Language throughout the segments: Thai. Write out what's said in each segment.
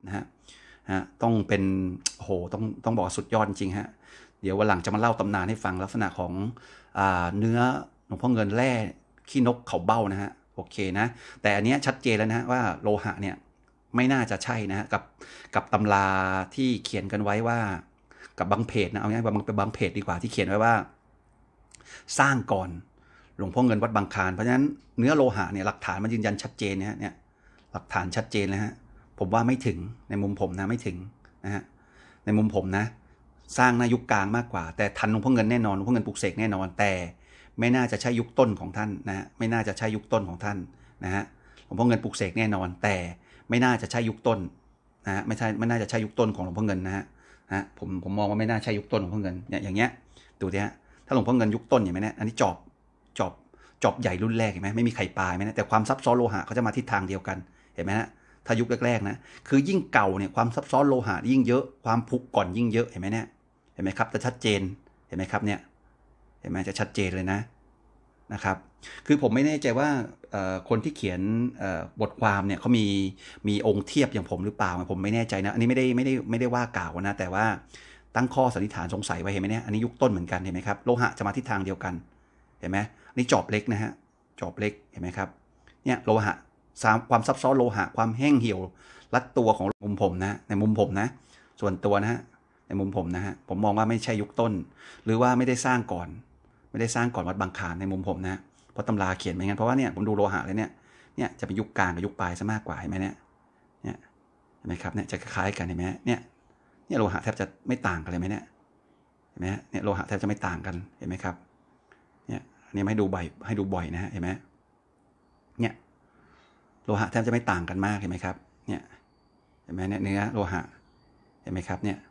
นะฮะต้องเป็นโอ้โหต้องบอกสุดยอดจริงฮะเดี๋ยววันหลังจะมาเล่าตำนานให้ฟังลักษณะของเนื้อหลวงพ่อเงินแร่ขี้นกเขาเบ้านะฮะโอเคนะแต่อันนี้ชัดเจนแล้วนะว่าโลหะเนี่ยไม่น่าจะใช่นะกับตำราที่เขียนกันไว้ว่ากับบางเพจนะเอาง่ายๆบางเพจดีกว่าที่เขียนไว้ว่าสร้างก่อนหลวงพ่อเงินวัดบางคลานเพราะฉะนั้นเนื้อโลหะเนี่ยหลักฐานมันยืนยันชัดเจนเนี่ยหลักฐานชัดเจนเลยฮะผมว่าไม่ถึงในมุมผมนะไม่ถึงนะฮะในมุมผมนะสร้างในยุคกลางมากกว่าแต่ทันหลวงพ่อเงินแน่นอนหลวงพ่อเงินปลุกเสกแน่นอนแต่ไม่น่าจะใช่ยุคต้นของท่านนะฮะไม่น่าจะใช่ยุคต้นของท่านนะฮะหลวงพ่อเงินปลุกเสกแน่นอนแต่ไม่น่าจะใช่ยุคต้นนะฮะไม่น่าจะใช่ยุคต้นของหลวงพ่อเงินนะฮะผมมองว่าไม่น่าใช่ยุคต้นของหลวงพ่อเงินเนี่ยอย่างเงี้ยดูดิฮะถ้าหลวงพ่อเงินยุคต้นอย่างไหมเนี่ยอันนี้จอบใหญ่รุ่นแรกเห็นไหมไม่มีไข่ปลายไหมนะแต่ความซับซ้อนโลหะเขาจะมาทิศทางเดียวกันเห็นไหมฮะถ้ายุคแรกๆนะคือยิ่งเก่าเนี่ยความซับซ้อนโลหะยิ่งเยอะความผุก่อนยิ่งเยอะเห็นไหมเนี่ยเห็นไหมครับจะชัดเจนเห็นไหมครับเนี่ยเห็นไหมจะชัดเจนเลยนะครับคือผมไม่แน่ใจว่าคนที่เขียนบทความเนี่ยเขามีองค์เทียบอย่างผมหรือเปล่าผมไม่แน่ใจนะอันนี้ไม่ได้ว่ากล่าวนะแต่ว่าตั้งข้อสันนิษฐานสงสัยไว้เห็นไหมเนี่ยอันนี้ยุคต้นเหมือนกันเห็นไหมครับโลหะจะมาทิศทางเดียวกันเห็นไหมนี่จอบเล็กนะฮะจอบเล็กเห็นไหมครับเนี่ยโลหะความซับซ้อนโลหะความแห้งเหี่ยวรัดตัวของมุมผมนะในมุมผมนะส่วนตัวนะฮะในมุมผมนะฮะผมมองว่าไม่ใช่ยุคต้นหรือว่าไม่ได้สร้างก่อนวัดบางคลานในมุมผมนะเพราะตำราเขียนไม่งั้นเพราะว่าเนี่ยผมดูโลหะเลยเนี่ยจะเป็นยุคกลางกับยุคปลายซะมากกว่าเห็นไหมเนี่ยเห็นไหมครับเนี่ยจะคล้ายกันเห็นไหมเนี่ยโลหะแทบจะไม่ต่างกันเลยไหมเนี่ยเห็นไหมเนี่ยโลหะแทบจะไม่ต่างกันเห็นไหมครับเนี่ยอันนี้ให้ดูบ่อยนะฮะเห็นไหมเนี่ยโลหะแทบจะไม่ต่างกันมากเห็นไหมครับเนี่ยเห็นไหมเนี่ยเนื้อโลหะเห็นไหมครับเนี่ย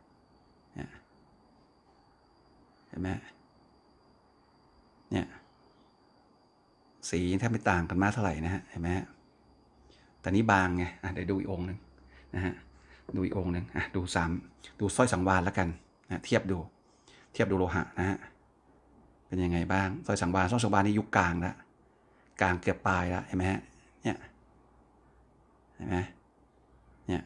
เห็นไหมเนี่ยสีแทบไม่ต่างกันมากเท่าไหร่นะฮะเห็นไหมแต่นี้บางไงเดี๋ยวดูอีกองค์นึงนะฮะดูอีกองค์นึงดูสร้อยสังวาลแล้วกันนะเทียบดูโลหะนะฮะเป็นยังไงบ้างสร้อยสังวาลนี่ยุคกลางแล้วกลางเกือบปลายแล้วเห็นไหมฮะเนี่ยเห็นไหมเนี่ย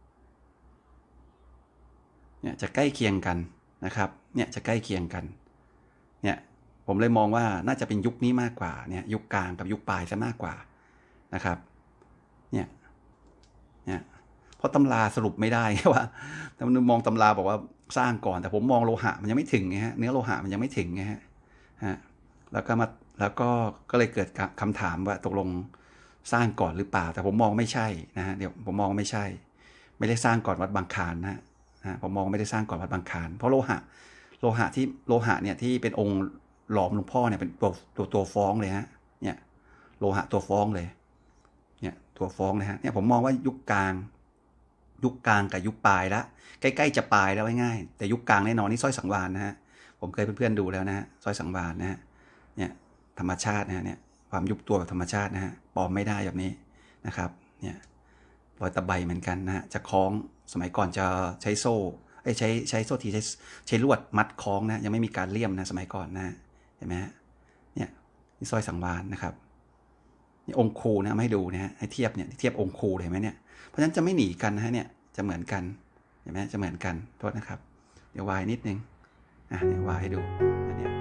จะใกล้เคียงกันนะครับเนี่ยจะใกล้เคียงกันเนี่ยผมเลยมองว่าน่าจะเป็นยุคนี้มากกว่าเนี่ยยุคกลางกับยุคปลายซะมากกว่านะครับเนี่ยเพราะตำราสรุปไม่ได้ว่าถ้ามองตำราบอกว่าสร้างก่อนแต่ผมมองโลหะมันยังไม่ถึงไงฮะเนื้อโลหะมันยังไม่ถึงไงฮะแล้วก็เลยเกิดคำถามว่าตกลงสร้างก่อนหรือเปล่าแต่ผมมองไม่ใช่นะฮะเดี๋ยวผมมองไม่ใช่ไม่ได้สร้างก่อนวัดบางคลานนะผมมองไม่ได้สร้างก่อนวัดบางคลานเพราะโลหะเนี่ยที่เป็นองค์หลอมหลวงพ่อเนี่ยเป็นตัวฟ้องเลยฮะเนี่ยโลหะตัวฟ้องเลยเนี่ยตัวฟ้องเลยฮะเนี่ยผมมองว่ายุคกลางกับยุคปลายแล้วใกล้ๆจะปลายแล้วง่ายๆแต่ยุคกลางแน่นอนนี่สร้อยสังวาลนะฮะผมเคยเพื่อนๆดูแล้วนะฮะสร้อยสังวาลนะฮะเนี่ยธรรมชาตินะฮะเนี่ยความยุบตัวแบบธรรมชาตินะฮะปลอมไม่ได้แบบนี้นะครับเนี่ยรอยตะไบเหมือนกันนะฮะจะคล้องสมัยก่อนจะใช้โซ่ใช้โซ่ทีใช้ลวดมัดคล้องนะยังไม่มีการเลี่ยมนะสมัยก่อนนะเห็นไหมฮะเนี่ยนี่สร้อยสังวาลนะครับนี่องค์ครูนะมาให้ดูนะฮะให้เทียบเนี่ยเทียบองค์ครูเห็นไหมเนี่ยเพราะฉะนั้นจะไม่หนีกันนะฮะเนี่ยจะเหมือนกันเห็นไหมจะเหมือนกันโทษนะครับเดี๋ยววายนิดนึงเดี๋ยววายให้ดูอันนี้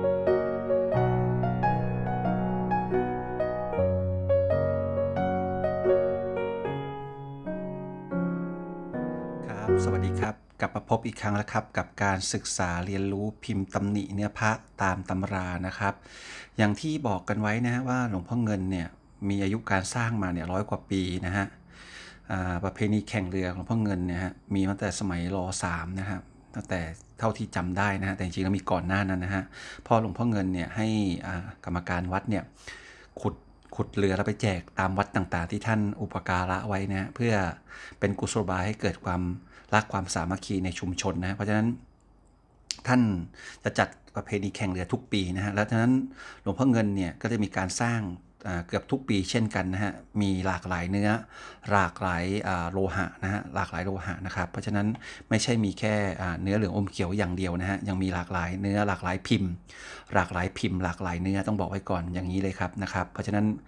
ครับสวัสดีครับกลับมาพบอีกครั้งแล้วครับกับการศึกษาเรียนรู้พิมพ์ตำหนิเนื้อพระตามตำรานะครับอย่างที่บอกกันไว้นะว่าหลวงพ่อเงินเนี่ยมีอายุการสร้างมาเนี่ย100 กว่าปีนะฮะประเพณีแข่งเรือของพ่อเงินเนี่ยฮะมีมาตั้งแต่สมัยร.3 นะครับตั้งแต่เท่าที่จำได้นะฮะแต่จริงๆแล้วมีก่อนหน้านั้นนะฮะพอหลวงพ่อเงินเนี่ยให้กรรมการวัดเนี่ยขุดเรือแล้วไปแจกตามวัดต่างๆที่ท่านอุปการะไว้นะเพื่อเป็นกุศโลบายให้เกิดความรักความสามัคคีในชุมชนนะเพราะฉะนั้นท่านจะจัดประเพณีแข่งเรือทุกปีนะฮะแล้วฉะนั้นหลวงพ่อเงินเนี่ยก็จะมีการสร้างเกือบทุกปีเช่นกันนะฮะมีหลากหลายเนื้อหลากหลายโลหะนะฮะหลากหลายโลหะนะครับเพราะฉะนั้นไม่ใช่มีแค่เนื้อเหลืองอมเขียวอย่างเดียวนะฮะยังมีหลากหลายเนื้อหลากหลายพิมพ์หลากหลายเนื้อต้องบอกไว้ก่อนอย่างนี้เลยครับนะครับเพราะฉะนั้น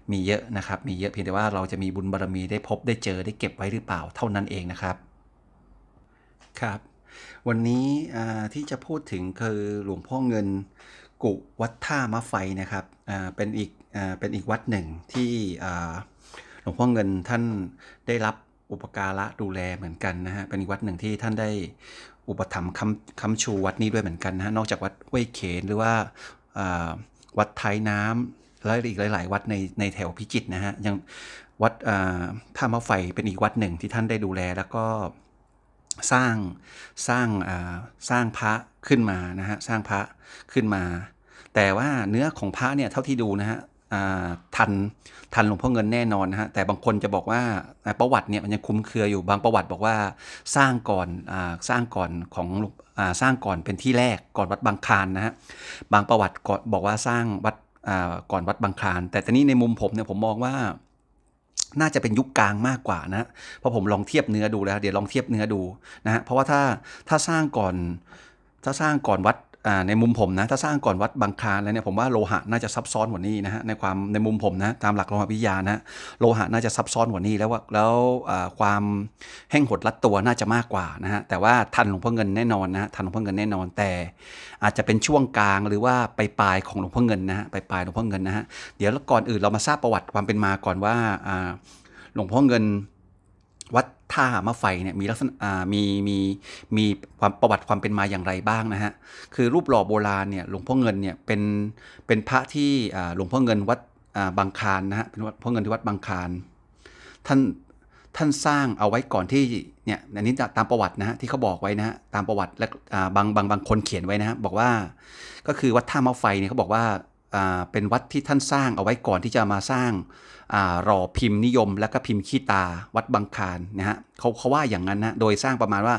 มีเยอะนะครับมีเยอะเพียงแต่ว่าเราจะมีบุญบารมีได้พบได้เจอได้เก็บไว้หรือเปล่าเท่านั้นเองนะครับครับวันนี้ที่จะพูดถึงคือหลวงพ่อเงินกุวัดท่ามะไฟนะครับเป็นอีกวัดหนึ่งที่หลวงพ่อเงินท่านได้รับอุปการะดูแลเหมือนกันนะฮะเป็นอีกวัดหนึ่งที่ท่านได้อุปถัมภ์ค้ำชูวัดนี้ด้วยเหมือนกันนะฮะนอกจากวัดห้วยเขนหรือว่าวัดท้ายน้ำและอีกหลายๆวัดในแถวพิจิตรนะฮะยังวัดท่ามะไฟเป็นอีกวัดหนึ่งที่ท่านได้ดูแลแล้วก็สร้างพระขึ้นมานะฮะสร้างพระขึ้นมาแต่ว่าเนื้อของพระเนี่ยเท่าที่ดูนะฮะทันหลวงพ่อเงินแน่นอนนะฮะแต่บางคนจะบอกว่าประวัติเนี่ยมันยังคลุมเครืออยู่บางประวัติบอกว่าสร้างก่อนสร้างก่อนของสร้างก่อนเป็นที่แรกก่อนวัดบางคลานนะฮะบางประวัติบอกว่าสร้างวัดก่อนวัดบางคลานแต่ตอนนี้ในมุมผมเนี่ยผมมองว่าน่าจะเป็นยุคกลางมากกว่านะเพราะผมลองเทียบเนื้อดูแล้วเดี๋ยวลองเทียบเนื้อดูนะฮะเพราะว่าถ้าสร้างก่อนวัดในมุมผมนะถ้าสร้างก่อนวัดบางคลานแล้วเนี่ยผมว่าโลหะน่าจะซับซ้อนกว่านี้นะฮะในมุมผมนะตามหลักโลหะวิทยานะโลหะน่าจะซับซ้อนกว่านี้แล้วความแห้งหดรัดตัวน่าจะมากกว่านะฮะแต่ว่าทันหลวงพ่อเงินแน่นอนนะทันหลวงพ่อเงินแน่นอนแต่อาจจะเป็นช่วงกลางหรือว่าปลายของหลวงพ่อเงินนะฮะปลายหลวงพ่อเงินนะฮะเดี๋ยวก่อนอื่นเรามาทราบประวัติความเป็นมาก่อนว่าหลวงพ่อเงินวัดท่ามะไฟเนี่ยมีลักษณะมีความประวัติความเป็นมาอย่างไรบ้างนะฮะคือรูปหล่อโบราณเนี่ยหลวงพ่อเงินเนี่ยเป็นพระที่หลวงพ่อเงินวัดบางคลานนะฮะเป็นวัดพ่อเงินที่วัดบางคลานท่านสร้างเอาไว้ก่อนที่เนี่ยอันนี้ตามประวัตินะฮะที่เขาบอกไว้นะฮะตามประวัติและบางคนเขียนไว้นะฮะบอกว่าก็คือวัดท่ามะไฟเนี่ยเขาบอกว่าเป็นวัดที่ท่านสร้างเอาไว้ก่อนที่จะมาสร้างรอพิมพ์นิยมและก็พิมพ์ขี้ตาวัดบางคลานนะฮะเขาว่าอย่างนั้นนะโดยสร้างประมาณว่า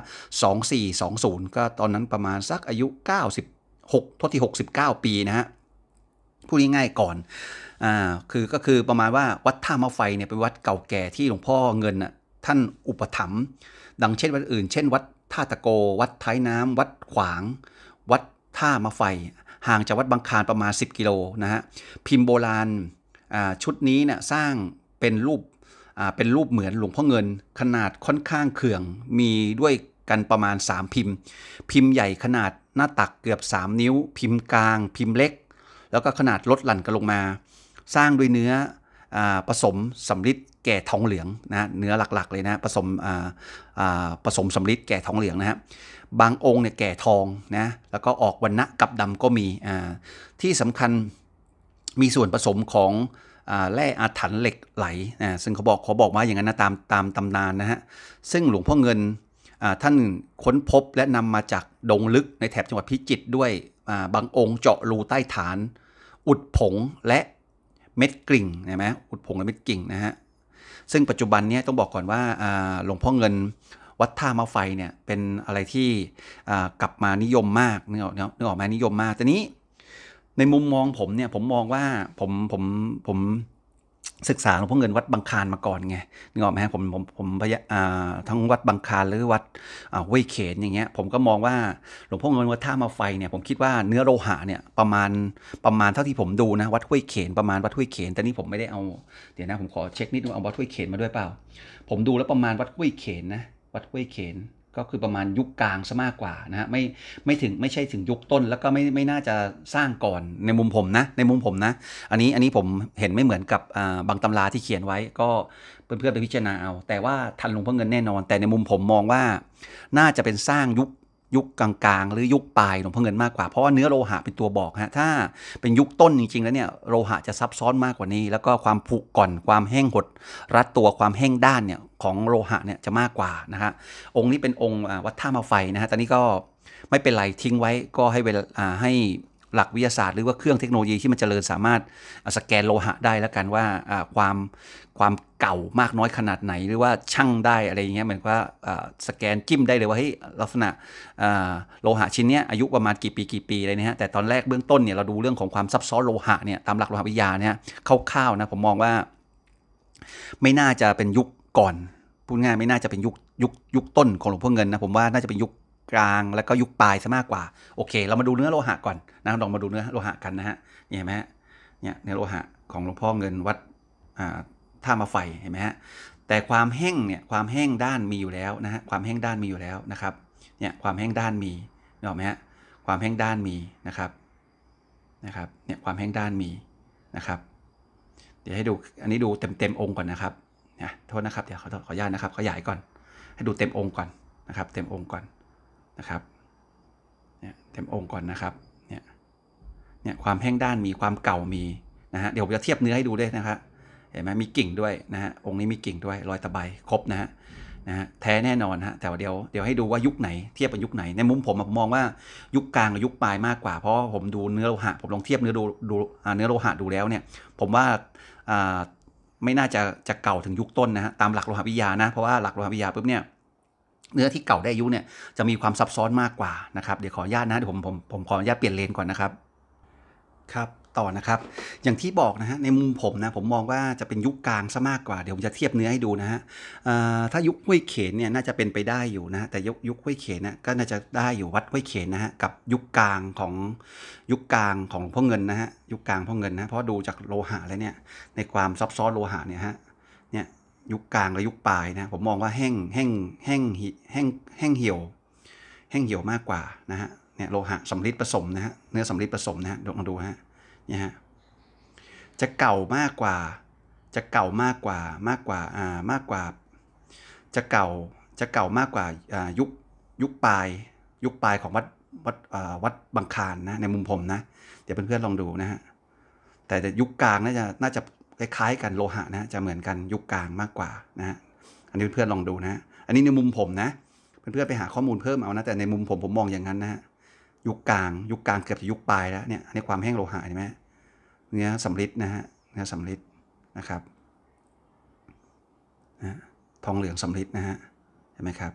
2420ก็ตอนนั้นประมาณสักอายุ96ทที่69ปีนะฮะพูดง่ายๆก่อนก็คือประมาณว่าวัดท่ามะไฟเนี่ยเป็นวัดเก่าแก่ที่หลวงพ่อเงินน่ะท่านอุปถัมภ์ดังเช่นวัดอื่นเช่นวัดท่าตะโกวัดท้ายน้ำวัดขวางวัดท่ามะไฟห่างจากวัดบางคลานประมาณ10กิโลนะฮะพิมพ์โบราณชุดนี้เนี่ยสร้างเป็นรูปเหมือนหลวงพ่อเงินขนาดค่อนข้างเขื่องมีด้วยกันประมาณ3พิมพ์ใหญ่ขนาดหน้าตักเกือบ3นิ้วพิมพ์กลางพิมพ์เล็กแล้วก็ขนาดลดหลั่นกันลงมาสร้างด้วยเนื้อผสมสำริดแก่ทองเหลืองนะเนื้อหลักๆเลยนะผสมสำริดแก่ทองเหลืองนะฮะบางองค์เนี่ยแก่ทองนะแล้วก็ออกวรรณะกับดำก็มีที่สำคัญมีส่วนผสมของแร่อาถรรพ์เหล็กไหลซึ่งเขาบอกว่าอย่างนั้นนะตามตำนานนะฮะซึ่งหลวงพ่อเงินท่านค้นพบและนำมาจากดงลึกในแถบจังหวัดพิจิตรด้วยบางองค์เจาะรูใต้ฐานอุดผงและเม็ดกริ่งใช่ไหมอุดผงและเม็ดกริ่งนะฮะซึ่งปัจจุบันนี้ต้องบอกก่อนว่าหลวงพ่อเงินวัดท่ามะไฟเนี่ยเป็นอะไรที่กลับมานิยมมากนึกออกไหมนิยมมากแต่นี้ในมุมมองผมเนี่ยผมมองว่าผมศึกษาหลวงพ่อเงินวัดบางคลานมาก่อนไงนึกออกไหมผมทั้งวัดบางคลานหรือวัดห้วยเขนอย่างเงี้ยผมก็มองว่าหลวงพ่อเงินวัดท่ามะไฟเนี่ยผมคิดว่าเนื้อโลหะเนี่ยประมาณเท่าที่ผมดูนะวัดห้วยเขนประมาณวัดห้วยเขนแต่นี่ผมไม่ได้เอาเดี๋ยวนะผมขอเช็คนิดนึงเอาวัดห้วยเขนมาด้วยเปล่าผมดูแล้วประมาณวัดห้วยเขนนะวัดห้วยเขนก็คือประมาณยุคกลางซะมากกว่านะฮะไม่ใช่ถึงยุคต้นแล้วก็ไม่น่าจะสร้างก่อนในมุมผมนะอันนี้ผมเห็นไม่เหมือนกับบางตำราที่เขียนไว้ก็เพื่อนๆไปพิจารณาเอาแต่ว่าทันหลวงพ่อเงินแน่นอนแต่ในมุมผมมองว่าน่าจะเป็นสร้างยุคกลางๆหรือยุคปลายหลวงพ่อเงินมากกว่าเพราะว่าเนื้อโลหะเป็นตัวบอกฮะถ้าเป็นยุคต้นจริงๆแล้วเนี่ยโลหะจะซับซ้อนมากกว่านี้แล้วก็ความผุก่อนความแห้งหดรัดตัวความแห้งด้านเนี่ยของโลหะเนี่ยจะมากกว่านะฮะองค์นี้เป็นองค์วัดท่ามะไฟนะฮะตอนนี้ก็ไม่เป็นไรทิ้งไว้ก็ให้เวลาให้หลักวิทยาศาสตร์หรือว่าเครื่องเทคโนโลยีที่มันเจริญสามารถสแกนโลหะได้แล้วกันว่าความเก่ามากน้อยขนาดไหนหรือว่าชั่งได้อะไรอย่างเงี้ยเหมือนว่าสแกนจิ้มได้เลยว่าเฮ้ยลักษณะโลหะชิ้นเนี้ยอายุประมาณกี่ปีอะไรเนี่ยฮะแต่ตอนแรกเบื้องต้นเนี่ยเราดูเรื่องของความซับซ้อนโลหะเนี่ยตามหลักโลหะวิทยาเนี่ยคร่าวๆนะผมมองว่าไม่น่าจะเป็นยุคก่อนพูดง่ายไม่น่าจะเป็นยุคต้นของหลวงพ่อเงินนะผมว่าน่าจะเป็นยุคกลางแล้วก็ยุคปลายซะมากกว่าโอเคเรามาดูเนื้อโลหะก่อนนะลองมาดูเนื้อโลหะกันนะฮะเห็นไหมฮะเนี่ยเนื้อโลหะของหลวงพ่อเงินวัดท่ามาไฟเห็นไหมฮะแต่ความแห้งเนี่ยความแห้งด้านมีอยู่แล้วนะฮะความแห้งด้านมีอยู่แล้วนะครับเนี่ยความแห้งด้านมีเห็นไหมฮะความแห้งด้านมีนะครับเนี่ยความแห้งด้านมีนะครับเดี๋ยวให้ดูอันนี้ดูเต็มองค์ก่อนนะครับนะโทษนะครับเดี๋ยวขออนุญาตนะครับขยายก่อนให้ดูเต็มองค์ก่อนนะครับเต็มองค์ก่อนนะครับเนี่ยเต็มองค์ก่อนนะครับเนี่ยความแห้งด้านมีความเก่ามีนะฮะเดี๋ยวผมจะเทียบเนื้อให้ดูด้วยนะครับเห็นไหมมีกิ่งด้วยนะฮะองค์นี้มีกิ่งด้วยรอยตะไบครบนะฮะแท้แน่นอนฮะแต่เดี๋ยวให้ดูว่ายุคไหนเทียบกับยุคไหนในมุมผมมองว่ายุคกลางกับยุคปลายมากกว่าเพราะผมดูเนื้อโลหะผมลองเทียบเนื้อเนื้อโลหะดูแล้วเนี่ยผมว่าไม่น่าจะเก่าถึงยุคต้นนะฮะตามหลักโลหะวิทยานะเพราะว่าหลักโลหะวิทยาปุ๊บเนี่ยเนื้อที่เก่าได้อายุเนี่ยจะมีความซับซ้อนมากกว่านะครับเดี๋ยวขออนุญาตนะเดี๋ยวผมขออนุญาตเปลี่ยนเลนก่อนนะครับครับต่อนะครับอย่างที่บอกนะฮะในมุมผมนะผมมองว่าจะเป็นยุคกลางซะมากกว่าเดี๋ยวผมจะเทียบเนื้อให้ดูนะฮะถ้ายุคห้วยเขนเนี่ยน่าจะเป็นไปได้อยู่นะแต่ยุคห้วยเขนนะก็น่าจะได้อยู่วัดห้วยเขนนะฮะกับยุคกลางของหลวงพ่อเงินนะฮะยุคกลางพ่อเงินนะเพราะดูจากโลหะแล้วเนี่ยในความซับซ้อนโลหะเนี่ยฮะเนี่ยยุคกลางและยุคปลายนะผมมองว่าแห้งเหี่ยวมากกว่านะฮะเนี่ยโลหะสำริดผสมนะฮะเนื้อสำริดผสมนะฮะลองดูฮะเนี่ยฮะจะเก่ามากกว่าจะเก่ามากกว่ามากกว่าจะเก่ามากกว่ายุคปลายของวัดบางคลานนะในมุมผมนะเดี๋ยวเพื่อนๆลองดูนะฮะแต่ยุคกลางน่าจะคล้ายๆกันโลหะนะจะเหมือนกันยุคกลางมากกว่านะฮะอันนี้เพื่อนๆลองดูนะอันนี้ในมุมผมนะเพื่อนๆไปหาข้อมูลเพิ่มเอานะแต่ในมุมผมมองอย่างนั้นนะฮะยุคกลางเกือบจะยุคปลายแล้วเนี่ยอันนี้ความแห้งโลหะเห็นไหมเนื้อสำริดนะฮะเนื้อสำริดนะครับนะทองเหลืองสำริดนะฮะเห็นไหมครับ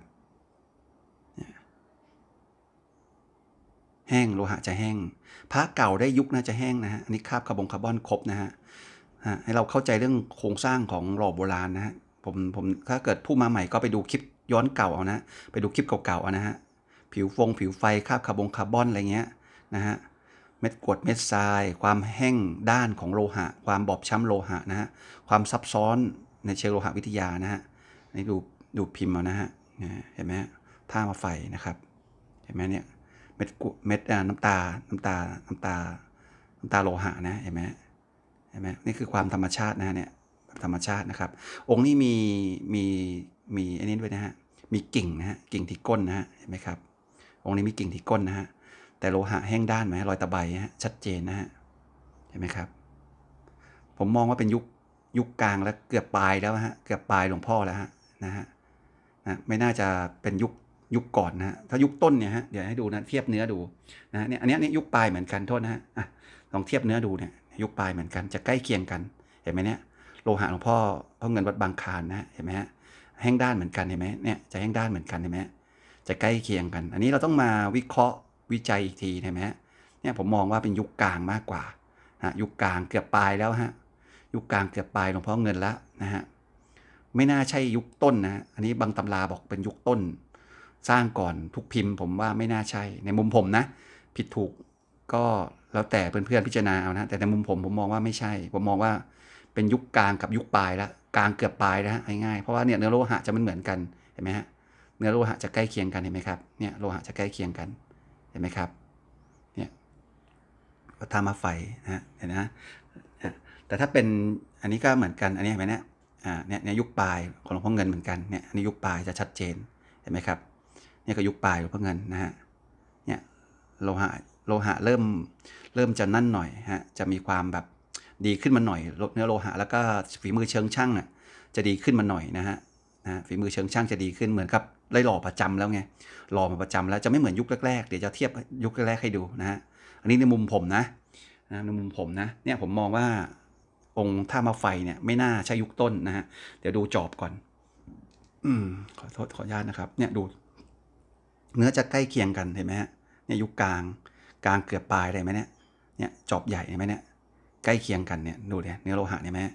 แห้งโลหะจะแห้งพระเก่าได้ยุคน่าจะแห้งนะฮะอันนี้คาบคาร์บอนครบนะฮะให้เราเข้าใจเรื่องโครงสร้างของหล่อโบราณนะฮะผมถ้าเกิดผู้มาใหม่ก็ไปดูคลิปย้อนเก่าเอานะไปดูคลิปเก่าๆเอานะฮะผิวไฟคาบคาร์บอนอะไรเงี้ยนะฮะเม็ดกรวดเม็ดทรายความแห้งด้านของโลหะความบอบช้ำโลหะนะฮะความซับซ้อนในเชิงโลหะวิทยานะฮะนี่ดูพิมพ์เอานะฮะเห็นไหมท่ามาไฟนะครับเห็นไหมเนี่ยเม็ดน้ำตาโลหะนะเห็นไหมนี่คือความธรรมชาตินะเนี่ยธรรมชาตินะครับองค์นี้มีอันนี้ด้วยนะฮะมีกิ่งนะฮะกิ่งที่ก้นนะฮะเห็นไหมครับองค์นี้มีกิ่งที่ก้นนะฮะแต่โลหะแห้งด้านไหมรอยตะไบฮะชัดเจนนะฮะเห็นไหมครับผมมองว่าเป็นยุคกลางแล้วเกือบปลายแล้วฮะเกือบปลายหลวงพ่อแล้วฮะนะไม่น่าจะเป็นยุคก่อนนะฮะถ้ายุคต้นเนี่ยฮะเดี๋ยวให้ดูนะเทียบเนื้อดูนะเนี่ยอันนี้ยุคปลายเหมือนกันโทษนะฮะลองเทียบเนื้อดูเนี่ยยุคปลายเหมือนกันจะใกล้เคียงกันเห็นไหมเนี่ยโลหะหลวงพ่อเงินวัดบางคลานนะเห็นไหมฮะแห้งด้านเหมือนกันเห็นไหมเนี่ยจะแห้งด้านเหมือนกันเห็นไหมจะใกล้เคียงกันอันนี้เราต้องมาวิเคราะห์วิจัยอีกทีเห็นไหมเนี่ยผมมองว่าเป็นยุคกลางมากกว่ายุคกลางเกือบปลายแล้วฮะยุคกลางเกือบปลายหลวงพ่อเงินแล้วนะฮะไม่น่าใช่ยุคต้นนะอันนี้บางตำราบอกเป็นยุคต้นสร้างก่อนทุกพิมพ์ผมว่าไม่น่าใช่ในมุมผมนะผิดถูกก็แล้วแต่เพื่อนๆพิจารณาเอานะแต่ในมุมผมมองว่าไม่ใช่ผมมองว่าเป็นยุคกลางกับยุคปลายแล้วกลางเกือบปลายแล้วง่ายๆเพราะว่าเนี่ยเนื้อโลหะจะมันเหมือนกันเห็นไหมฮะเนื้อโลหะจะใกล้เคียงกันเห็นไหมครับเนี่ยโลหะจะใกล้เคียงกันเห็นไหมครับเนี่ยก็ทำมาไฟนะเห็นนะแต่ถ้าเป็นอันนี้ก็เหมือนกันอันนี้เห็นไหมเนี่ยยุคปลายของหลวงพ่อเงินเหมือนกันเนี่ยอันนี้ยุคปลายจะชัดเจนเห็นไหมครับเนี่ยก็ยุคปลายหลวงพ่อเงินนะฮะเนี่ยโลหะเริ่มจะนั่นหน่อยฮะจะมีความแบบดีขึ้นมาหน่อยเนื้อโลหะแล้วก็ฝีมือเชิงช่างน่ะจะดีขึ้นมาหน่อยนะฮะฝีมือเชิงช่างจะดีขึ้นเหมือนกับได้หล่อประจำแล้วไงหล่อมาประจำแล้วจะไม่เหมือนยุคแรกๆเดี๋ยวจะเทียบยุคแรกๆให้ดูนะฮะอันนี้ในมุมผมนะในมุมผมนะเนี่ยผมมองว่าองค์ท่ามาไฟเนี่ยไม่น่าใช่ยุคต้นนะฮะเดี๋ยวดูจอบก่อนขออนุญาตนะครับเนี่ยดูเนื้อจะใกล้เคียงกันเห็นไหมฮะเนี่ยยุคกลางเกือบปลายได้ไหมเนี่ยจอบใหญ่เห็นไหมเนี่ยใกล้เคียงกันเนี่ยดูเนี่ยเนื้อโลหะเห็นไหม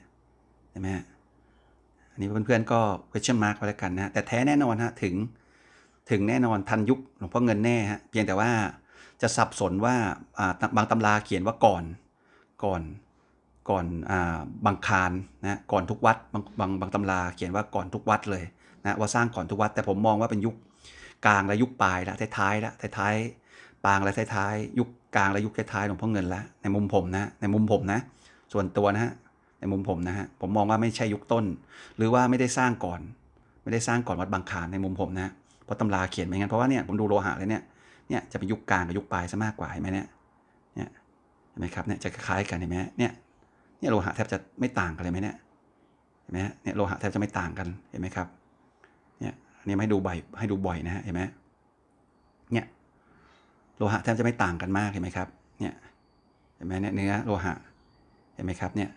อันนี้เพื่อนๆก็ question mark ไว้แล้วกันนะแต่แท้แน่นอนฮะถึงแน่นอนทันยุคหลวงพ่อเงินแน่ฮะเพียงแต่ว่าจะสับสนว่าบางตำราเขียนว่าก่อนก่อนบางคารนะก่อนทุกวัดบางตำราเขียนว่าก่อนทุกวัดเลยนะว่าสร้างก่อนทุกวัดแต่ผมมองว่าเป็นยุคกลางและยุคปลายละท้ายๆละท้ายๆปางและท้ายๆยุคกลางและยุคท้ายๆหลวงพ่อเงินละในมุมผมนะในมุมผมนะส่วนตัวนะฮะในมุมผมนะฮะผมมองว่าไม่ใช่ยุคต้นหรือว่าไม่ได้สร้างก่อนวัดบางคารในมุมผมนะเพราะตำราเขียนไม่งั้นเพราะว่าเนี่ยผมดูโลหะเลยเนี่ยจะเป็นยุคกลางกับยุคปลายซะมากกว่าเห็นไหมเนี่ยเห็นไหมครับเนี่ยจะคล้ายกันเห็นไหมเนี่ยโลหะแทบจะไม่ต่างกันเลยไหมเนี่ยเห็นไหมเนี่ยโลหะแทบจะไม่ต่างกันเห็นไหมครับเนี่ยอันนี้ให้ดูบ่อยนะฮะเห็นไหมเนี่ยโลหะแทบจะไม่ต่างกันมากเห็นไหมครับเนี่ยเห็นไหมเนี่ยเนื้อโลหะเห็นไหมครับเนี่ย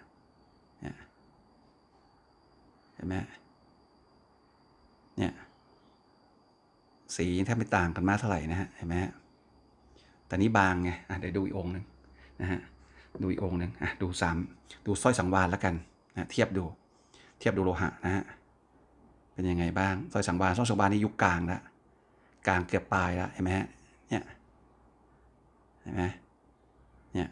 เห็นไหมเนี่ยสีแทบไม่ต่างกันมากเท่าไหร่นะฮะเห็นไหมแต่นี้บางไงเดี๋ยวดูอีกองค์นึงนะฮะดูอีกองค์นึงดูสร้อยสังวาลแล้วกันนะเทียบดูโลหะนะฮะเป็นยังไงบ้างสร้อยสังวาลนี่ยุคกลางแล้วกลางเกือบปลายแล้วเห็นไหมฮะเนี่ยเห็นไหมเนี่ย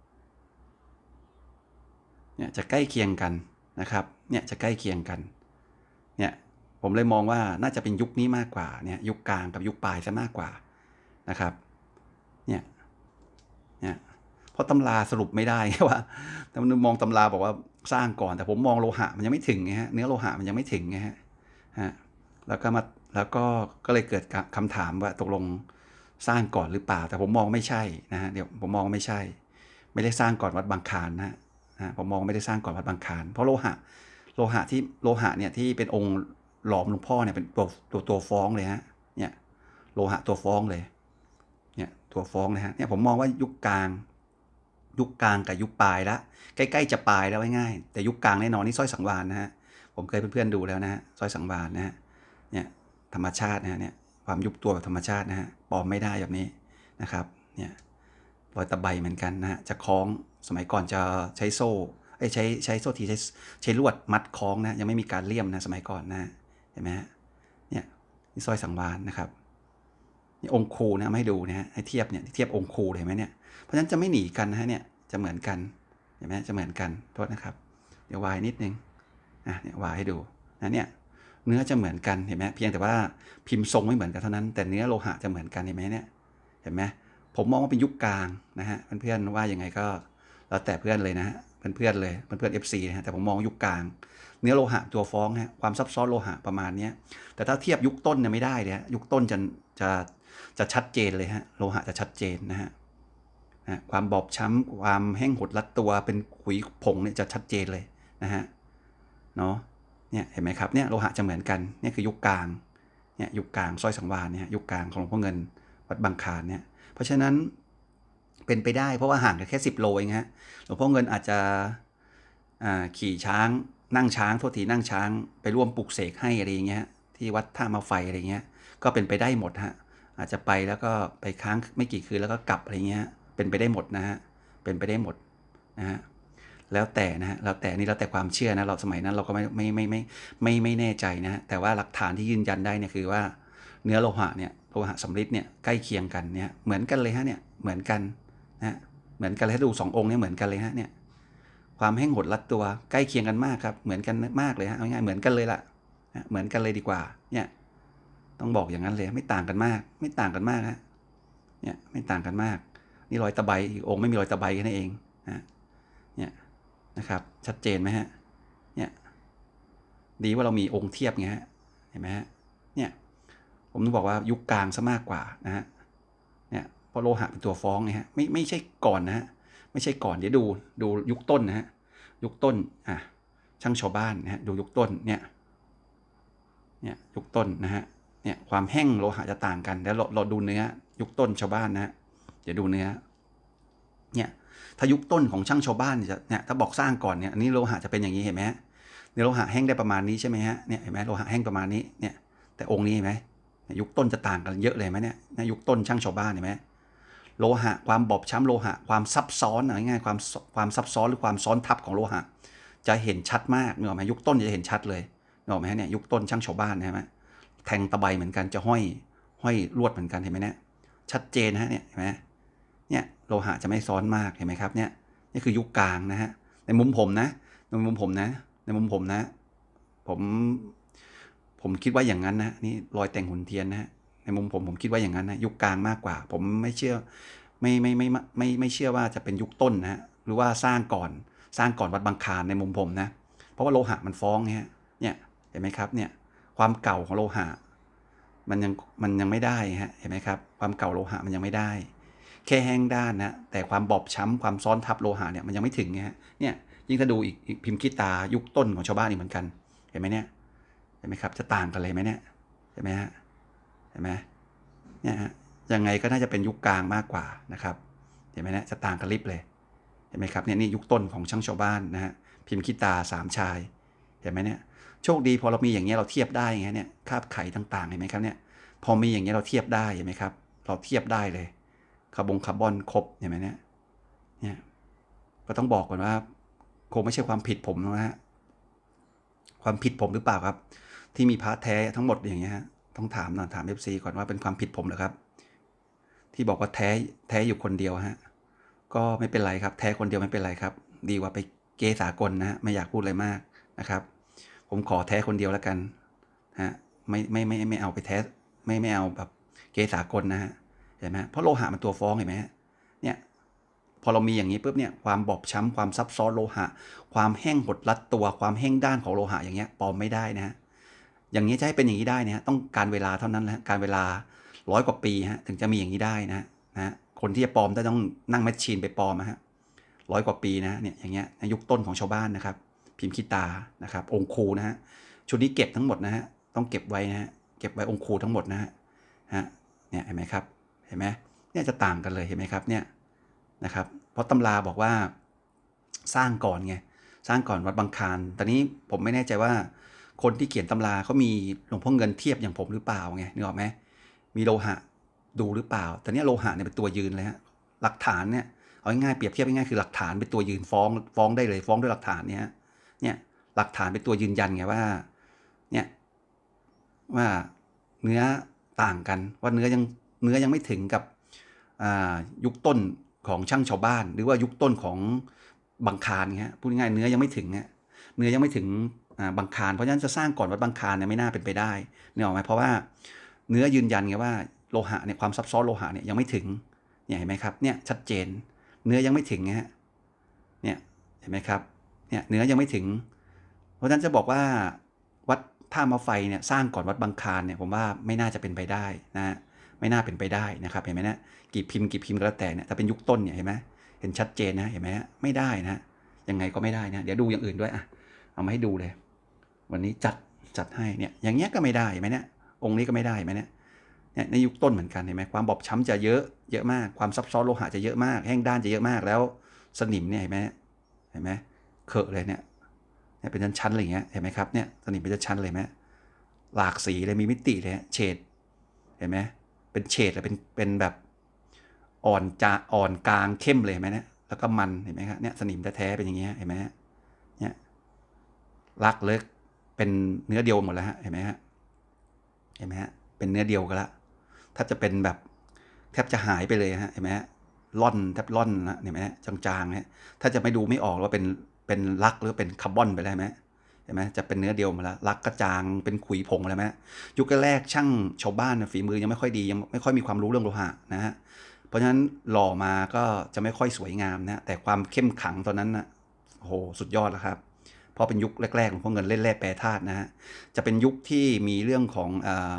จะใกล้เคียงกันนะครับเนี่ยจะใกล้เคียงกันเนี่ยผมเลยมองว่าน่าจะเป็นยุคนี้มากกว่าเนี่ยยุคกลางกับยุคปลายซะมากกว่านะครับเนี่ยเพราะตำราสรุปไม่ได้ว่าแต่มันมองตำราบอกว่าสร้างก่อนแต่ผมมองโลหะมันยังไม่ถึงไงฮะเนื้อโลหะมันยังไม่ถึงไงฮะแล้วก็เลยเกิดคำถามว่าตกลงสร้างก่อนหรือเปล่าแต่ผมมองไม่ใช่นะฮะเดี๋ยวผมมองไม่ใช่ไม่ได้สร้างก่อนวัดบางคารนะผมมองไม่ได้สร้างก่อนวัดบางคารเพราะโลหะเนี่ยที่เป็นองค์หลอมหลวงพ่อเนี่ยเป็นตัวฟ้องเลยฮะเนี่ยโลหะตัวฟ้องเลยเนี่ยตัวฟ้องเลยฮะเนี่ยผมมองว่ายุคกลางกับยุคปลายละใกล้ๆจะปลายแล้วง่ายๆแต่ยุคกลางแน่นอนนี่สร้อยสังวาลนะฮะผมเคยเพื่อนๆดูแล้วนะฮะสร้อยสังวาลนะฮะเนี่ยธรรมชาตินะฮะเนี่ยความยุบตัวแบบธรรมชาตินะฮะปลอมไม่ได้แบบนี้นะครับเนี่ยรอยตะไบเหมือนกันนะฮะจะคล้องสมัยก่อนจะใช้โซ่ใช้โซ่ทีใช้ลวดมัดคล้องนะยังไม่มีการเลี่ยมนะสมัยก่อนนะเห็นไหมฮะเนี่ยนี่สร้อยสังวาลนะครับนี่องค์ครูนะให้ดูนะฮะให้เทียบเนี่ยเทียบองค์ครูเลยไหมเนี่ยเพราะฉะนั้นจะไม่หนีกันนะฮะเนี่ยจะเหมือนกันเห็นไหมจะเหมือนกันโทษนะครับเดี๋ยววายนิดนึงเนี่ยวายให้ดูนะเนี่ยเนื้อจะเหมือนกันเห็นไหมเพียงแต่ว่าพิมพ์ทรงไม่เหมือนกันเท่านั้นแต่เนื้อโลหะจะเหมือนกันเห็นไหมเนี่ยเห็นไหมผมมองว่าเป็นยุคกลางนะฮะเพื่อนๆว่ายังไงก็แล้วแต่เพื่อนเลยนะฮะเพื่อนๆเลยเพื่อนๆ FC นะฮะแต่ผมมองยุคกลางเนื้อโลหะตัวฟ้องฮะความซับซ้อนโลหะประมาณนี้แต่ถ้าเทียบยุคต้นเนี่ยไม่ได้เลยฮะยุคต้นจะชัดเจนเลยฮะโลหะจะชัดเจนนะฮะความบอบช้ำความแห้งหดรัดตัวเป็นขุยผงเนี่ยจะชัดเจนเลยนะฮะเนาะเนี่ยเห็นไหมครับเนี่ยโลหะจะเหมือนกันเนี่ยคือยุคกลางเนี่ยยุคกลางสร้อยสังวาลเนี่ยยุคกลางของหลวงพ่อเงินวัดบางคารเนี่ยเพราะฉะนั้นเป็นไปได้เพราะว่าห่างกันแค่10 โลเองฮะหลวงพ่อเงินอาจจะขี่ช้างนั่งช้างไปร่วมปลุกเสกให้อะไรอย่างเงี้ยที่วัดท่ามาไฟอะไรเงี้ยก็เป็นไปได้หมดฮะอาจจะไปแล้วก็ไปค้างไม่กี่คืนแล้วก็กลับอะไรเงี้ยเป็นไปได้หมดนะฮะเป็นไปได้หมดนะฮะแล้วแต่นะฮะแล้วแต่ความเชื่อนะเราสมัยนั้นเราก็ไม่แน่ใจนะฮะแต่ว่าหลักฐานที่ยืนยันได้เนี่ยคือว่าเนื้อโลหะสำริดเนี่ยใกล้เคียงกันเนี่ยเหมือนกันเลยฮะเนี่ยเหมือนกันนะเหมือนกันเลยถ้าดู2 องค์เนี่ยเหมือนกันเลยฮะเนี่ยความแห้งหดรัดตัวใกล้เคียงกันมากครับเหมือนกันมากเลยฮะเอาง่ายเหมือนกันเลยล่ะเหมือนกันเลยดีกว่าเนี่ยต้องบอกอย่างนั้นเลยไม่ต่างกันมากฮะเนี่ยไม่ต่างกันมากนี่รอยตะไบอีกองค์ไม่มีรอยตะไบแค่นั้นเองเนี่ยนะครับชัดเจนไหมฮะเนี่ยดีว่าเรามีองค์เทียบไงฮะเห็นไหมฮะเนี่ยผมต้องบอกว่ายุคกลางซะมากกว่านะฮะเนี่ยเพราะโลหะเป็นตัวฟ้องไงฮะไม่ใช่ก่อนนะฮะไม่ใช่ก่อนเดี๋ยวดูยุคต้นนะฮะยุคต้นช่างชาวบ้านนะฮะดูยุคต้นเนี่ยยุคต้นนะฮะเนี่ยความแห้งโลหะจะต่างกันแล้วเราดูเนื้อยุคต้นชาวบ้านนะฮะเดี๋ยวดูเนื้อเนี่ยถ้ายุคต้นของช่างชาวบ้านเนี่ยถ้าบอกสร้างก่อนเนี่ยอันนี้โลหะจะเป็นอย่างนี้เห็นไหมฮะเนื้อโลหะแห้งได้ประมาณนี้ใช่ไหมฮะเนี่ยเห็นไหมโลหะแห้งประมาณนี้เนี่ยแต่องค์นี้เห็นไหมยุคต้นจะต่างกันเยอะเลยไหมเนี่ยยุคต้นช่างชาวบ้านเห็นไหมโลหะความบอบช้ำโลหะความซับซ้อนง่ายๆความซับซ้อนหรือความซ้อนทับของโลหะจะเห็นชัดมากนึกออกไหมยุคต้นจะเห็นชัดเลยนึกออกไหมเนี่ยยุคต้นช่างชาวบ้านใช่ไหมแทงตะไบเหมือนกันจะห้อยลวดเหมือนกันเห็นไหมเนี่ยชัดเจนฮะเนี่ยเห็นไหมเนี่ยโลหะจะไม่ซ้อนมากเห็นไหมครับเนี่ยนี่คือยุคกลางนะฮะในมุมผมนะในมุมผมนะในมุมผมนะผมผมคิดว่าอย่างนั้นนะนี่รอยแต่งหุ่นเทียนนะในมุมผมคิดว่าอย่างนั้นนะยุคกลางมากกว่าผมไม่เชื่อไม่เชื่อว่าจะเป็นยุคต้นนะหรือว่าสร้างก่อนวัดบางคลานในมุมผมนะเพราะว่าโลหะมันฟ้องเนี่ยเห็นไหมครับเนี่ยความเก่าของโลหะมันยังไม่ได้ฮะเห็นไหมครับความเก่าโลหะมันยังไม่ได้แค่แห้งด้านนะแต่ความบอบช้ำความซ้อนทับโลหะเนี่ยมันยังไม่ถึงเนี่ยยิ่งถ้าดูอีกพิมพ์ขี้ตายุคต้นของชาวบ้านอีกเหมือนกันเห็นไหมเนี่ยเห็นไหมครับจะต่างกันเลยไหมเนี่ยเห็นไหมฮะเห็นไหมเนี่ยฮะยังไงก็น่าจะเป็นยุคกลางมากกว่านะครับเห็นไหมเนี่ยจะต่างกันลิบเลยเห็นไหมครับเนี่ยนี่ยุคต้นของช่างชาวบ้านนะฮะพิมพ์ขี้ตา3 ชายเห็นไหมเนี่ยโชคดีพอเรามีอย่างเงี้ยเราเทียบได้ไงเนี่ยคาบไข่ต่างๆเห็นไหมครับเนี่ยพอมีอย่างเงี้ยเราเทียบได้เห็นไหมครับเราเทียบได้เลยคาร์บอนครบเห็นไหมเนี่ยก็ต้องบอกก่อนว่าคงไม่ใช่ความผิดผมนะฮะความผิดผมหรือเปล่าครับที่มีพระแท้ทั้งหมดอย่างเงี้ยต้องถามหน่อยถาม FC ก่อนว่าเป็นความผิดผมหรือครับที่บอกว่าแท้อยู่คนเดียวฮะก็ไม่เป็นไรครับแท้คนเดียวไม่เป็นไรครับดีกว่าไปเกสากลนะฮะไม่อยากพูดอะไรมากนะครับผมขอแท้คนเดียวแล้วกันฮะไม่เอาไปแท้ไม่เอาแบบเกสากลนะฮะเห็นไหมเพราะโลหะมันตัวฟ้องเห็นไหมเนี่ยพอเรามีอย่างนี้ปุ๊บเนี่ยความบอบช้ำความซับซ้อนโลหะความแห้งหดรัดตัวความแห้งด้านของโลหะอย่างเงี้ยปลอมไม่ได้นะฮะอย่างนี้จะให้เป็นอย่างนี้ได้เนี่ยต้องการเวลาเท่านั้นแหละการเวลา100 กว่าปีฮะถึงจะมีอย่างนี้ได้นะคนที่จะปลอมต้องนั่งแมชชีนไปปลอมฮะ100 กว่าปีนะเนี่ยอย่างเงี้ยยุคต้นของชาวบ้านนะครับพิมพ์ขี้ตานะครับองคูนะฮะชุดนี้เก็บทั้งหมดนะฮะต้องเก็บไว้นะฮะเก็บไว้องคูทั้งหมดนะฮะเนี่ยเห็นไหมครับเห็นไหมเนี่ยจะต่างกันเลยเห็นไหมครับเนี่ยนะครับเพราะตำราบอกว่าสร้างก่อนไงสร้างก่อนวัดบางคลานตอนนี้ผมไม่แน่ใจว่าคนที่เขียนตำราเขามีหลวงพ่อเงินเทียบอย่างผมหรือเปล่าไงนึกออกไหมมีโลหะดูหรือเปล่าแต่เนี้ยโลหะเนี่ยเป็นตัวยืนเลยฮะหลักฐานเนี่ยเอาง่ายๆเปรียบเทียบง่ายๆคือหลักฐานเป็นตัวยืนฟ้องได้เลยฟ้องด้วยหลักฐานเนี่ยหลักฐานเป็นตัวยืนยันไงว่าเนี่ยว่าเนื้อต่างกันว่าเนื้อยังไม่ถึงกับยุคต้นของช่างชาวบ้านหรือว่ายุคต้นของบางคลานเงี้ยพูดง่ายๆเนื้อยังไม่ถึงเนื้อยังไม่ถึงบางคลานเพราะฉะนั้นจะสร้างก่อนวัดบางคลานเนี่ยไม่น่าเป็นไปได้เนี่ยหรอไหมเพราะว่าเนื้อยืนยันไงว่าโลหะเนี่ยความซับซ้อนโลหะเนี่ยยังไม่ถึงเนี่ยเห็นไหมครับเนี่ยชัดเจนเนื้อยังไม่ถึงเนี่ยเห็นไหมครับเนี่ยเนื้อยังไม่ถึงเพราะฉะนั้นจะบอกว่าวัดท่ามาไฟเนี่ยสร้างก่อนวัดบางคลานเนี่ยผมว่าไม่น่าจะเป็นไปได้นะไม่น่าเป็นไปได้นะครับเห็นไหมนะกี่พิมพ์ก็แล้วแต่เนี่ยถ้าเป็นยุคต้นเนี่ยเห็นไหมเห็นชัดเจนนะเห็นไหมไม่ได้นะยังไงก็ไม่ได้นะเดี๋ยวดูอย่างอื่นด้วยเอามาให้ดูเลยวันนี้จัดให้เนี่ยอย่างเงี้ยก็ไม่ได้เห็นไหมเนี่ยองค์นี้ก็ไม่ได้เห็นไหมเนี่ยในยุคต้นเหมือนกันเห็นไหมความบอบช้ำจะเยอะมากความซับซ้อนโลหะจะเยอะมากแห้งด้านจะเยอะมากแล้วสนิมเนี่ยเห็นไหมเคอะเลยเนี่ยเป็นชั้นๆอะไรอย่างเงี้ยเห็นไหมครับเนี่ยสนิมเป็นชั้นเลยไหมหลากสีเลยมีมิติเลยเฉดเห็นไหมเป็นเฉดเป็นแบบอ่อนกลางเข้มเลยเห็นไหมเนี่ยแล้วก็มันเห็นไหมครับเนี่ยสนิมแท้ๆเป็นอย่างเงี้ยเห็นไหมเนี่ยลักเลิกเป็นเนื้อเดียวหมดแล้วเห็นไหมฮะเป็นเนื้อเดียวกันละแทบจะเป็นแบบแทบจะหายไปเลยเห็นไหมล่อนแทบล่อนนะเห็นไหมจางๆถ้าจะไม่ดูไม่ออกว่าเป็นลักหรือเป็นคาร์บอนไปแล้วเห็นไหมจะเป็นเนื้อเดียวมาแล้วลักกระจางเป็นขุยผงอะไรไหมยุคแรกช่างชาวบ้านฝีมือยังไม่ค่อยดียังไม่ค่อยมีความรู้เรื่องโลหะนะฮะเพราะฉะนั้นหล่อมาก็จะไม่ค่อยสวยงามนะแต่ความเข้มขังตอนนั้นนะโอ้โหสุดยอดแล้วครับเพราะเป็นยุคแรกๆของพวกเงินเล่นแร่แปรธาตุนะฮะจะเป็นยุคที่มีเรื่องของ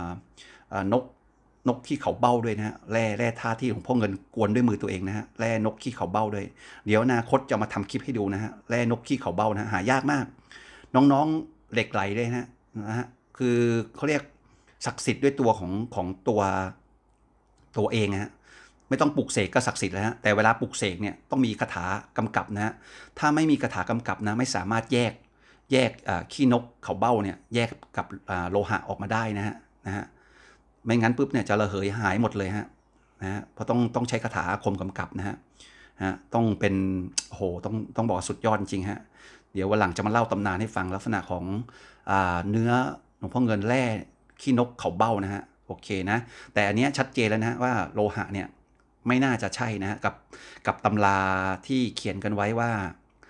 นกขี้เขาเบ้าด้วยนะฮะแร่ธาตุที่หลวงพ่อเงินกวนด้วยมือตัวเองนะฮะแร่นกขี้เขาเบ้าด้วยเดี๋ยวอนาคตจะมาทำคลิปให้ดูนะฮะแร่นกขี้เขาเบ้านะหายากมากน้องๆเหล็กไหลเลยนะฮะคือเขาเรียกศักดิ์สิทธิ์ด้วยตัวของตัวเองนะฮะไม่ต้องปลุกเสกก็ศักดิ์สิทธิ์แล้วฮะแต่เวลาปลุกเสกเนี่ยต้องมีคาถากำกับนะฮะถ้าไม่มีคาถากำกับนะไม่สามารถแยกขี้นกเขาเบ้าเนี่ยแยกกับโลหะออกมาได้นะฮะไม่งั้นปุ๊บเนี่ยจะระเหยหายหมดเลยนะฮะเพราะต้องใช้คาถาอาคมกำกับนะฮะต้องเป็นโอ้โหต้องบอกสุดยอดจริงฮะเดี๋ยววันหลังจะมาเล่าตำนานให้ฟังลักษณะของเนื้อหลวงพ่อเงินแร่ขี้นกเขาเบ้านะฮะโอเคนะแต่อันนี้ชัดเจนแล้วนะว่าโลหะเนี่ยไม่น่าจะใช่นะกับตำราที่เขียนกันไว้ว่า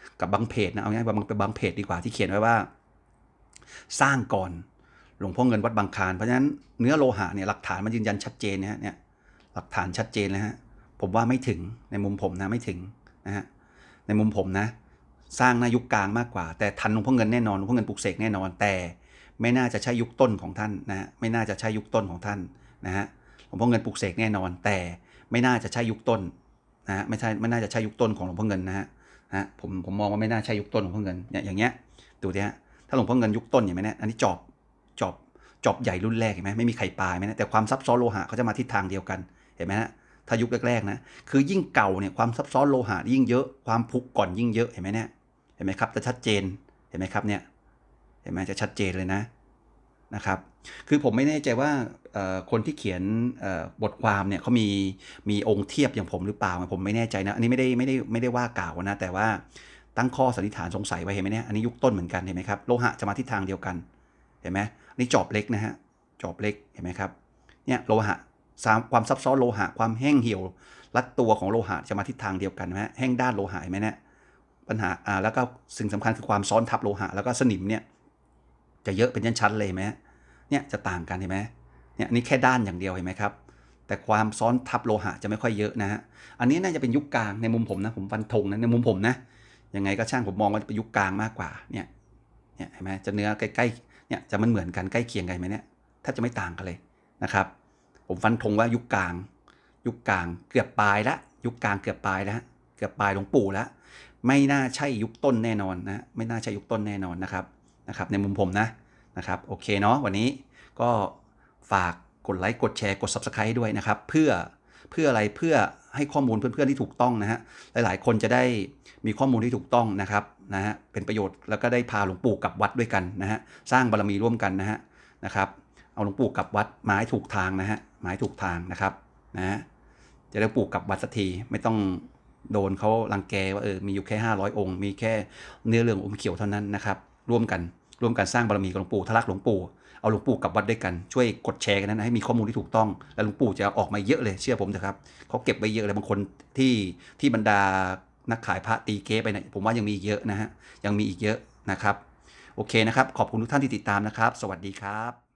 กับบางเพจนะเอาง่ายบางเพจดีกว่าที่เขียนไว้ว่าสร้างก่อนหลวงพ่อเงินวัดบางคลานเพราะฉะนั้นเนื้อโลหะเนี่ยหลักฐานมันยืนยันชัดเจนนะฮะเนี่ยหลักฐานชัดเจนเลยฮะผมว่าไม่ถึงในมุมผมนะไม่ถึงนะฮะในมุมผมนะสร้างในยุคกลางมากกว่าแต่ทันหลวงพ่อเงินแน่นอนหลวงพ่อเงินปลุกเสกแน่นอนแต่ไม่น่าจะใช่ยุคต้นของท่านนะฮะไม่น่าจะใช่ยุคต้นของท่านนะฮะหลวงพ่อเงินปลุกเสกแน่นอนแต่ไม่น่าจะใช่ยุคต้นนะฮะไม่น่าจะใช่ยุคต้นของหลวงพ่อเงินนะฮะผมมองว่าไม่น่าใช่ยุคต้นของหลวงพ่อเงินเนี่ยอย่างเงี้ยดูดิฮะถ้าหลวงพ่อเงินยุคต้นอย่างนี้เนี่ยอันนี้จอบใหญ่รุ่นแรกเห็นไหมไม่มีไข่ปลาไหมนะแต่ความซับซ้อนโลหะเขาจะมาทิศทางเดียวกันเห็นไหมฮะถ้ายุคแรกๆนะคือยิ่งเก่าเนี่ยความซับซ้อนโลหะยิ่งเยอะความผุก่อนยิ่งเยอะเห็นไหมเนี่ยเห็นไหมครับจะชัดเจนเห็นไหมครับเนี่ยเห็นไหมจะชัดเจนเลยนะครับคือผมไม่แน่ใจว่าคนที่เขียนบทความเนี่ยเขามีองค์เทียบอย่างผมหรือเปล่าผมไม่แน่ใจนะอันนี้ไม่ได้ว่ากล่าวนะแต่ว่าตั้งข้อสันนิษฐานสงสัยไว้เห็นไหมเนี่ยอันนี้ยุคต้นเหมือนกันเห็นไหมครับโลหะจะมาทิศทางเดียวกันเห็นไหมนี่จอบเล็กนะฮะจอบเล็กเห็นไหมครับเนี่ยโลหะความซับซ้อนโลหะความแห้งเหี่ยวรัดตัวของโลหะจะมาทิศทางเดียวกันนะฮะแห้งด้านโลหะเห็นไหมเนี่ยปัญหาแล้วก็สิ่งสำคัญคือความซ้อนทับโลหะแล้วก็สนิมเนี่ยจะเยอะเป็นชั้นๆเลยไหมเนี่ยจะต่างกันเห็นไหมเนี่ยนี่แค่ด้านอย่างเดียวเห็นไหมครับแต่ความซ้อนทับโลหะจะไม่ค่อยเยอะนะฮะอันนี้น่าจะเป็นยุคกลางในมุมผมนะผมฟันธงนะในมุมผมนะยังไงก็ช่างผมมองว่าเป็นยุคกลางมากกว่าเนี่ยเห็นไหมจะเนื้อใกล้ๆเนี่ยจะมันเหมือนกันใกล้เคียงกันไหมเนี่ยถ้าจะไม่ต่างกันเลยนะครับผมฟันธงว่ายุคกลางเกือบปลายละยุคกลางเกือบปลายแล้วเกือบปลายหลวงปู่แล้วไม่น่าใช่ยุคต้นแน่นอนนะไม่น่าใช่ยุคต้นแน่นอนนะครับในมุมผมนะครับโอเคเนาะวันนี้ก็ฝากกดไลค์กดแชร์กด Subscribe ด้วยนะครับเพื่ออะไรเพื่อให้ข้อมูลเพื่อนๆที่ถูกต้องนะฮะหลายๆคนจะได้มีข้อมูลที่ถูกต้องนะครับเป็นประโยชน์แล้วก็ได้พาหลวงปู่กลับวัดด้วยกันนะฮะสร้างบารมีร่วมกันนะครับเอาหลวงปู่กลับวัดมาให้ถูกทางนะฮะมาให้ถูกทางนะครับจะได้ปู่กลับวัดสักทีไม่ต้องโดนเขารังแกว่ามีอยู่แค่500องค์มีแค่เนื้อเหลืองอมเขียวเท่านั้นนะครับร่วมกันสร้างบารมีกับหลวงปู่ทะลักหลวงปู่เอาหลวงปู่กลับวัดด้วยกันช่วยกดแชร์กันนะให้มีข้อมูลที่ถูกต้องแล้วหลวงปู่จะออกมาเยอะเลยเชื่อผมเถอะครับเขาเก็บไว้เยอะเลยบางคนที่บรรดานักขายพระตีเก๊ไปเนี่ยผมว่ายังมีเยอะนะฮะยังมีอีกเยอะนะครับโอเคนะครับขอบคุณทุกท่านที่ติดตามนะครับสวัสดีครับ